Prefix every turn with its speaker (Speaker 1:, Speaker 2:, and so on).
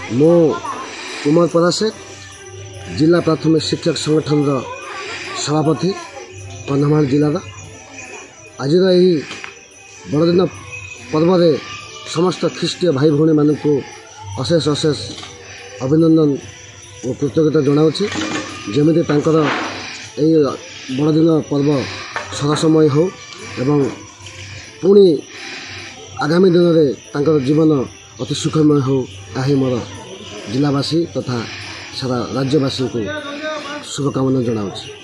Speaker 1: मो कुमार पराशेख जिला प्राथमिक शिक्षक संगठन सभापति कंधमाल जिलार आज बड़दिन पर्व समस्त ख्रीष्टीय भाई भौणी मानक अशेष अशेष अभिनंदन और कृतज्ञता जनावि जमी बड़दिन पर्व सरसमय हो एवं पुणी आगामी दिन में जीवन अति सुखमय हो यही मोर जिलावासी तथा सारा राज्यवासी को शुभकामना जनावि।